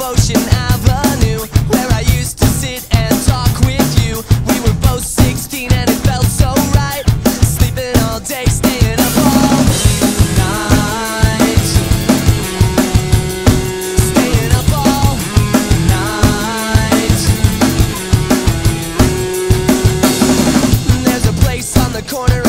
Ocean Avenue, where I used to sit and talk with you. We were both 16 and it felt so right, sleeping all day, staying up all night, staying up all night. There's a place on the corner